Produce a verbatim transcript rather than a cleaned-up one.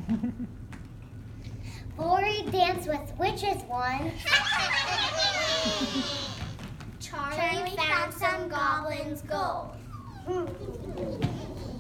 Lori danced with witches one. Charlie, Charlie found some goblins' gold.